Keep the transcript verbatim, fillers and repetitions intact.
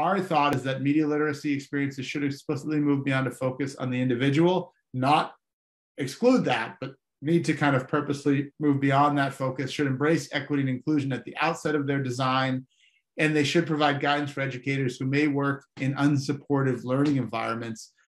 our thought is that media literacy experiences should explicitly move beyond a focus on the individual, not exclude that, but need to kind of purposely move beyond that focus, should embrace equity and inclusion at the outset of their design, and they should provide guidance for educators who may work in unsupportive learning environments